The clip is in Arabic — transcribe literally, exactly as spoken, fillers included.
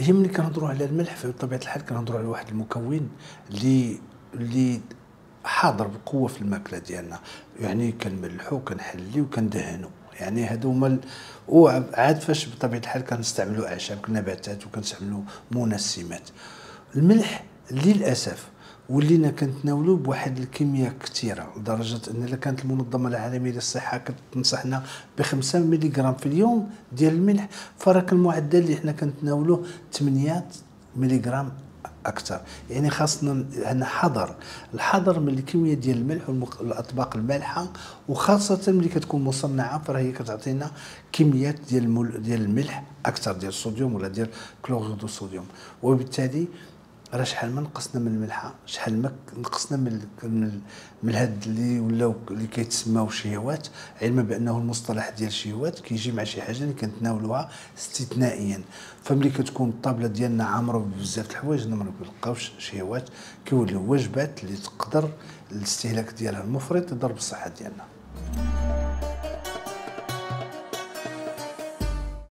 هي ملي كنهضروا على الملح فبطبيعة الحال كنهضروا على واحد المكون اللي اللي حاضر بقوة في الماكلة ديالنا، يعني كنملحو كنحليو كندهنو، يعني هادو هما ال وعاد فاش بطبيعة الحال كنستعملو أعشاب النباتات وكنستعملو منسمات. الملح للأسف ولينا كنتناولوه بواحد الكمية كثيرة لدرجة أن إلا كانت المنظمة العالمية للصحة كتنصحنا بخمسة مليغرام في اليوم ديال الملح، فراك المعدل اللي حنا كنتناولوه ثمانية مليغرام اكثر، يعني خاصنا هنا حذر، الحذر من الكميه ديال الملح والاطباق المالحه، وخاصه ملي كتكون مصنعه فراهي كتعطينا كميات ديال المل... ديال الملح اكثر ديال الصوديوم ولا ديال كلوريد الصوديوم، وبالتالي راه شحال ما نقصنا من الملحه شحال ما نقصنا من من, من هاد اللي ولاو اللي كيتسماو شهوات، علما بانه المصطلح ديال الشهوات كيجي مع شي حاجه اللي كنتناولوها استثنائيا، فملي كتكون الطابله ديالنا عامره بزاف د الحوايج ما كنلقاوش شهوات، كيوليو وجبات اللي تقدر الاستهلاك ديالها المفرط يضر بالصحه ديالنا.